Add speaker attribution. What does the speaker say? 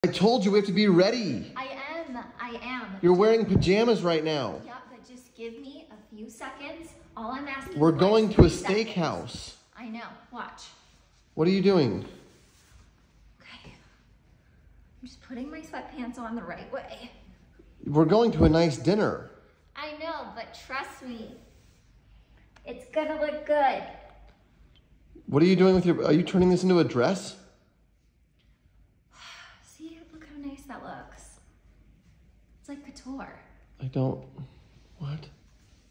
Speaker 1: I told you we have to be ready.
Speaker 2: I am.
Speaker 1: You're wearing pajamas right now.
Speaker 2: Yeah, but just give me a few seconds. All I'm asking
Speaker 1: We're
Speaker 2: for
Speaker 1: going
Speaker 2: is
Speaker 1: to a
Speaker 2: 3 seconds.
Speaker 1: steakhouse.
Speaker 2: I know. Watch.
Speaker 1: What are you doing?
Speaker 2: Okay. I'm just putting my sweatpants on the right way.
Speaker 1: We're going to a nice dinner.
Speaker 2: I know, but trust me. It's gonna look good.
Speaker 1: What are you doing with your... Are you turning this into a dress?
Speaker 2: See, look how nice that looks. It's like couture.
Speaker 1: I don't... What?